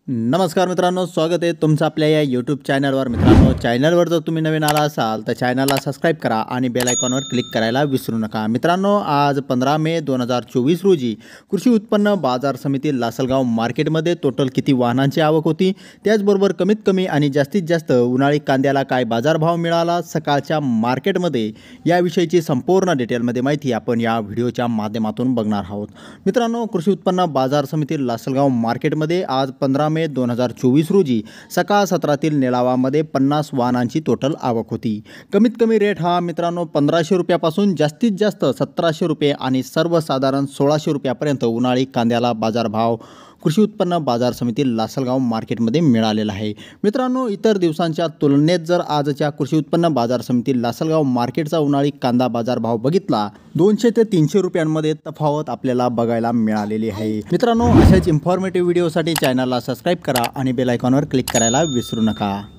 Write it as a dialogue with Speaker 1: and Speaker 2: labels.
Speaker 1: नमस्कार मित्रांनो, स्वागत आहे तुमचं आपल्या या यूट्यूब चॅनलवर। मित्रांनो, चॅनलवर जर तुम्ही नवीन आला असाल तर चॅनलला सबस्क्राइब करा आणि बेल आयकॉनवर क्लिक करायला विसरू नका। मित्रांनो, आज 15 मे 2024 रोजी कृषी उत्पन्न बाजार समिती लासलगाव मार्केटमध्ये टोटल किती वाहनांची आवक होती, त्याचबरोबर कमीत कमी आणि जास्तीत जास्त उन्हाळी कांद्याला काय बाजारभाव मिळाला सकाळच्या मार्केटमध्ये, याविषयीची संपूर्ण डिटेलमध्ये माहिती आपण या व्हिडिओच्या माध्यमातून बघणार आहोत। मित्रांनो, कृषी उत्पन्न बाजार समिती लासलगाव मार्केटमध्ये आज 15 मे 2024 रोजी सकाळ सत्रातील निलावामध्ये 50 वाहनांची टोटल आवक होती। कमीत कमी रेट हा मित्रांनो 1500 रुपयापासून जास्तीत जास्त 1700 रुपये आणि सर्वसाधारण 1600 रुपयापर्यंत उन्हाळी कांद्याला बाजारभाव कृषी उत्पन्न बाजार समिती लासलगाव मार्केटमध्ये मिळालेला आहे। मित्रांनो, इतर दिवसांच्या तुलनेत जर आजच्या कृषी उत्पन्न बाजार समिती लासलगाव मार्केटचा उन्हाळी कांदा बाजारभाव बघितला 200 ते 300 रुपयांमध्ये तफावत आपल्याला बघायला मिळालेली आहे। मित्रांनो, अशाच इन्फॉर्मेटिव्ह व्हिडिओसाठी चॅनलला सबस्क्राइब करा आणि बेल आयकॉनवर क्लिक करायला विसरू नका।